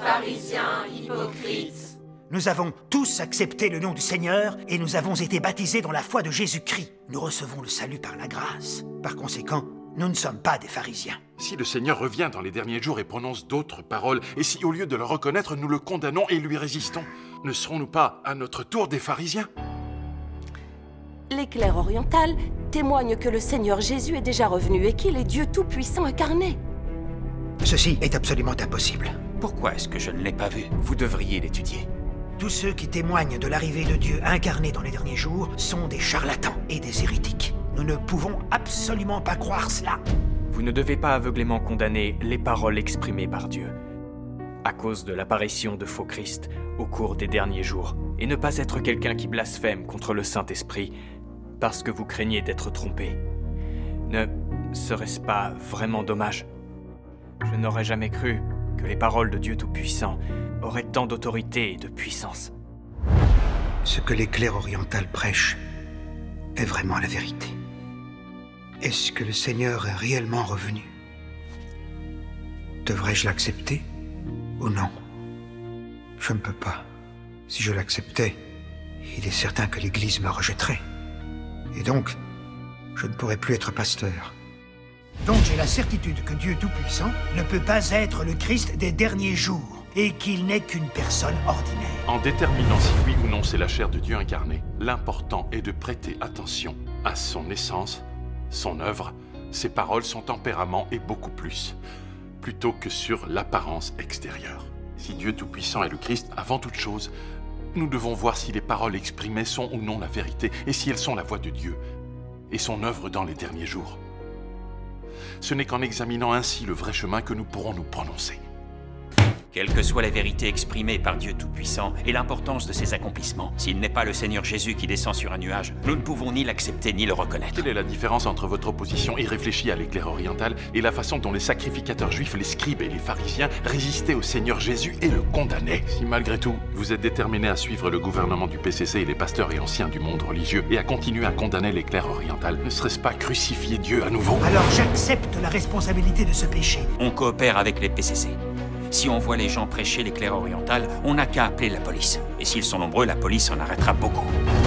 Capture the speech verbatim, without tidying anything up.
pharisiens hypocrites. Nous avons tous accepté le nom du Seigneur et nous avons été baptisés dans la foi de Jésus-Christ. Nous recevons le salut par la grâce. Par conséquent, nous ne sommes pas des pharisiens. Si le Seigneur revient dans les derniers jours et prononce d'autres paroles, et si au lieu de le reconnaître, nous le condamnons et lui résistons, ne serons-nous pas à notre tour des pharisiens? L'éclair oriental témoigne que le Seigneur Jésus est déjà revenu et qu'il est Dieu Tout-Puissant incarné. Ceci est absolument impossible. Pourquoi est-ce que je ne l'ai pas vu? Vous devriez l'étudier. Tous ceux qui témoignent de l'arrivée de Dieu incarné dans les derniers jours sont des charlatans et des hérétiques. Nous ne pouvons absolument pas croire cela. Vous ne devez pas aveuglément condamner les paroles exprimées par Dieu à cause de l'apparition de faux Christ au cours des derniers jours, et ne pas être quelqu'un qui blasphème contre le Saint-Esprit parce que vous craignez d'être trompé. Ne serait-ce pas vraiment dommage? Je n'aurais jamais cru que les paroles de Dieu Tout-Puissant auraient tant d'autorité et de puissance. Ce que l'éclair oriental prêche est vraiment la vérité. Est-ce que le Seigneur est réellement revenu? Devrais-je l'accepter ou non? Je ne peux pas. Si je l'acceptais, il est certain que l'Église me rejetterait. Et donc, je ne pourrais plus être pasteur. Donc j'ai la certitude que Dieu Tout-Puissant ne peut pas être le Christ des derniers jours et qu'il n'est qu'une personne ordinaire. En déterminant si oui ou non c'est la chair de Dieu incarné, l'important est de prêter attention à son essence, son œuvre, ses paroles, son tempérament et beaucoup plus, plutôt que sur l'apparence extérieure. Si Dieu Tout-Puissant est le Christ, avant toute chose, nous devons voir si les paroles exprimées sont ou non la vérité et si elles sont la voix de Dieu et son œuvre dans les derniers jours. Ce n'est qu'en examinant ainsi le vrai chemin que nous pourrons nous prononcer. Quelle que soit la vérité exprimée par Dieu Tout-Puissant et l'importance de ses accomplissements, s'il n'est pas le Seigneur Jésus qui descend sur un nuage, nous ne pouvons ni l'accepter ni le reconnaître. Quelle est la différence entre votre opposition irréfléchie à l'éclair oriental et la façon dont les sacrificateurs juifs, les scribes et les pharisiens résistaient au Seigneur Jésus et le condamnaient? Si malgré tout, vous êtes déterminés à suivre le gouvernement du P C C et les pasteurs et anciens du monde religieux et à continuer à condamner l'éclair oriental, ne serait-ce pas crucifier Dieu à nouveau? Alors j'accepte la responsabilité de ce péché. On coopère avec les P C C. Si on voit les gens prêcher l'éclair oriental, on n'a qu'à appeler la police. Et s'ils sont nombreux, la police en arrêtera beaucoup.